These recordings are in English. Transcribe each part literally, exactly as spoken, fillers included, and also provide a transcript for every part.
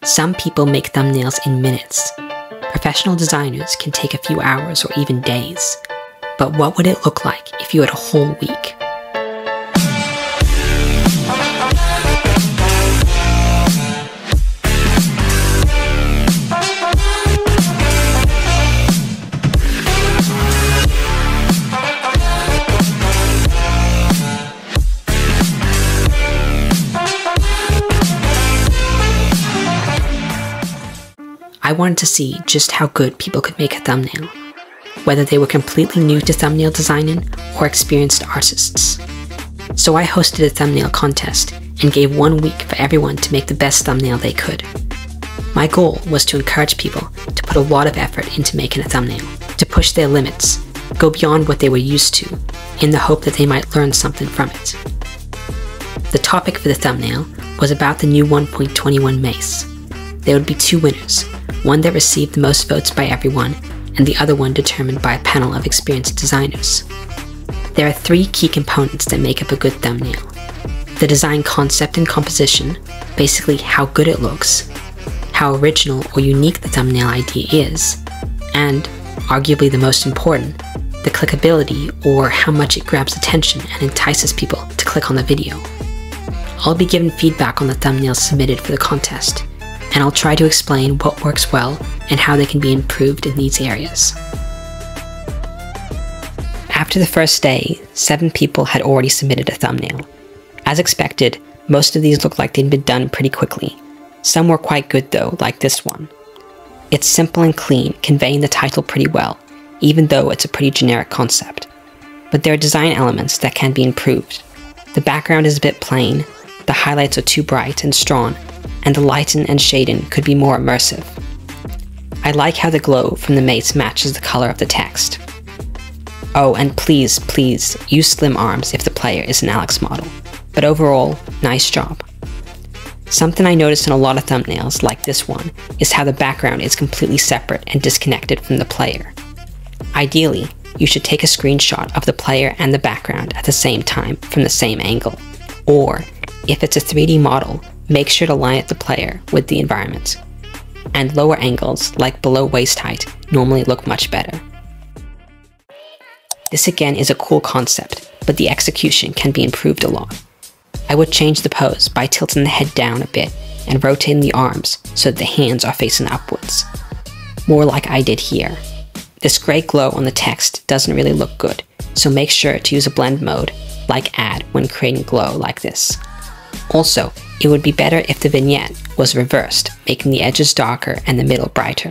Some people make thumbnails in minutes. Professional designers can take a few hours or even days. But what would it look like if you had a whole week? I wanted to see just how good people could make a thumbnail, whether they were completely new to thumbnail designing or experienced artists. So I hosted a thumbnail contest and gave one week for everyone to make the best thumbnail they could. My goal was to encourage people to put a lot of effort into making a thumbnail, to push their limits, go beyond what they were used to, in the hope that they might learn something from it. The topic for the thumbnail was about the new one point two one Mace. There would be two winners, one that received the most votes by everyone, and the other one determined by a panel of experienced designers. There are three key components that make up a good thumbnail: the design concept and composition, basically how good it looks, how original or unique the thumbnail idea is, and, arguably the most important, the clickability, or how much it grabs attention and entices people to click on the video. I'll be giving feedback on the thumbnails submitted for the contest, and I'll try to explain what works well and how they can be improved in these areas. After the first day, seven people had already submitted a thumbnail. As expected, most of these looked like they'd been done pretty quickly. Some were quite good though, like this one. It's simple and clean, conveying the title pretty well, even though it's a pretty generic concept. But there are design elements that can be improved. The background is a bit plain, the highlights are too bright and strong, and the lighting and shading could be more immersive. I like how the glow from the mace matches the color of the text. Oh, and please, please, use slim arms if the player is an Alex model. But overall, nice job. Something I noticed in a lot of thumbnails, like this one, is how the background is completely separate and disconnected from the player. Ideally, you should take a screenshot of the player and the background at the same time from the same angle. Or, if it's a three D model, make sure to line up the player with the environment. And lower angles, like below waist height, normally look much better. This again is a cool concept, but the execution can be improved a lot. I would change the pose by tilting the head down a bit and rotating the arms so that the hands are facing upwards. More like I did here. This grey glow on the text doesn't really look good, so make sure to use a blend mode, like add, when creating glow like this. Also, it would be better if the vignette was reversed, making the edges darker and the middle brighter.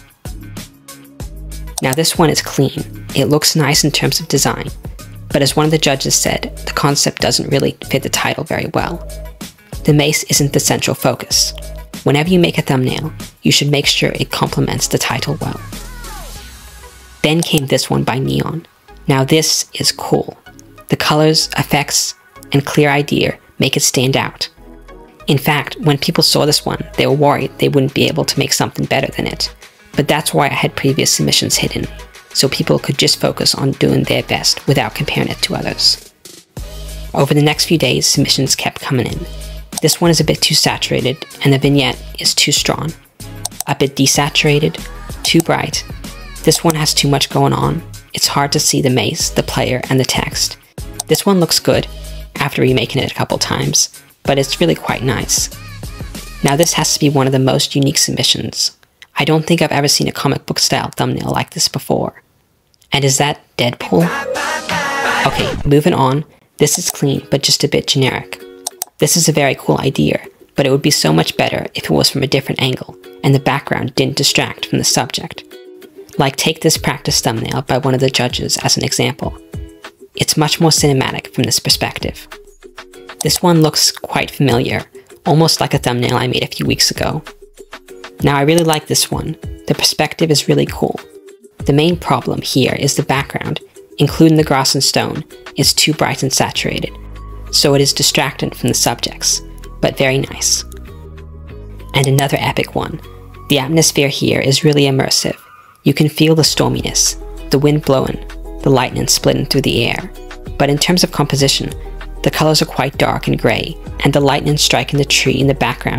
Now this one is clean. It looks nice in terms of design, but as one of the judges said, the concept doesn't really fit the title very well. The mace isn't the central focus. Whenever you make a thumbnail, you should make sure it complements the title well. Then came this one by Neon. Now this is cool. The colors, effects, and clear idea make it stand out. In fact, when people saw this one, they were worried they wouldn't be able to make something better than it. But that's why I had previous submissions hidden, so people could just focus on doing their best without comparing it to others. Over the next few days, submissions kept coming in. This one is a bit too saturated, and the vignette is too strong. A bit desaturated, too bright. This one has too much going on. It's hard to see the mace, the player, and the text. This one looks good, after remaking it a couple times, but it's really quite nice. Now this has to be one of the most unique submissions. I don't think I've ever seen a comic book style thumbnail like this before. And is that Deadpool? Okay, moving on. This is clean, but just a bit generic. This is a very cool idea, but it would be so much better if it was from a different angle, and the background didn't distract from the subject. Like take this practice thumbnail by one of the judges as an example. It's much more cinematic from this perspective. This one looks quite familiar, almost like a thumbnail I made a few weeks ago. Now I really like this one. The perspective is really cool. The main problem here is the background, including the grass and stone, is too bright and saturated, so it is distracting from the subjects, but very nice. And another epic one. The atmosphere here is really immersive. You can feel the storminess, the wind blowing, the lightning splitting through the air. But in terms of composition, the colors are quite dark and grey, and the lightning striking the tree in the background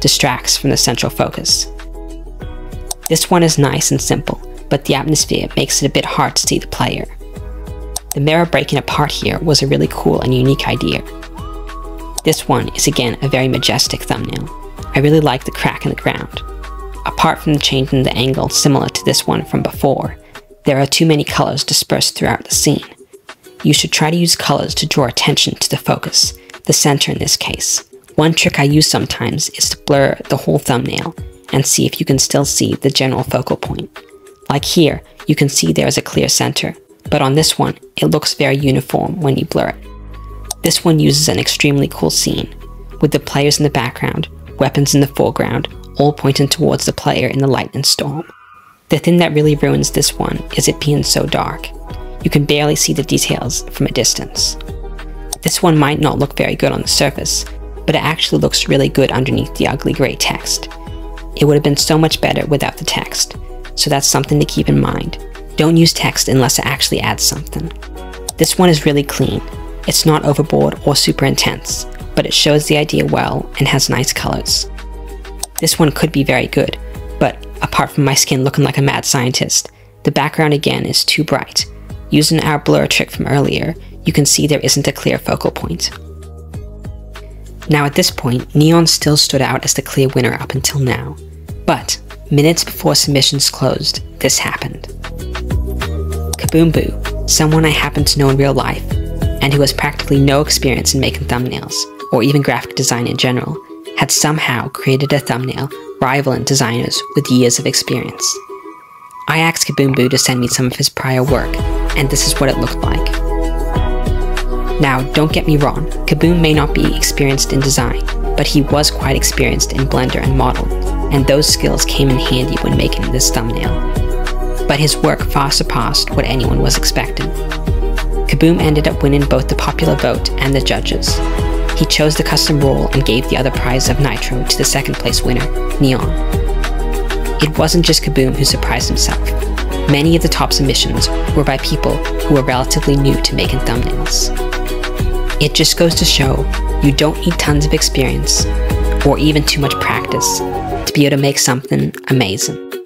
distracts from the central focus. This one is nice and simple, but the atmosphere makes it a bit hard to see the player. The mirror breaking apart here was a really cool and unique idea. This one is again a very majestic thumbnail. I really like the crack in the ground. Apart from the change in the angle similar to this one from before, there are too many colors dispersed throughout the scene. You should try to use colors to draw attention to the focus, the center in this case. One trick I use sometimes is to blur the whole thumbnail and see if you can still see the general focal point. Like here, you can see there is a clear center, but on this one, it looks very uniform when you blur it. This one uses an extremely cool scene, with the players in the background, weapons in the foreground, all pointing towards the player in the lightning storm. The thing that really ruins this one is it being so dark. You can barely see the details from a distance. This one might not look very good on the surface, but it actually looks really good underneath the ugly gray text. It would have been so much better without the text, so that's something to keep in mind. Don't use text unless it actually adds something. This one is really clean. It's not overboard or super intense, but it shows the idea well and has nice colors. This one could be very good, but apart from my skin looking like a mad scientist, the background again is too bright. Using our blur trick from earlier, you can see there isn't a clear focal point. Now at this point, Neon still stood out as the clear winner up until now. But, minutes before submissions closed, this happened. Kaboom, someone I happen to know in real life, and who has practically no experience in making thumbnails, or even graphic design in general, had somehow created a thumbnail rivaling designers with years of experience. I asked Kaboom to send me some of his prior work, and this is what it looked like. Now, don't get me wrong, Kaboom may not be experienced in design, but he was quite experienced in Blender and Model, and those skills came in handy when making this thumbnail. But his work far surpassed what anyone was expecting. Kaboom ended up winning both the popular vote and the judges. He chose the custom role and gave the other prize of Nitro to the second place winner, Neon. It wasn't just Kaboom who surprised himself. Many of the top submissions were by people who were relatively new to making thumbnails. It just goes to show you don't need tons of experience or even too much practice to be able to make something amazing.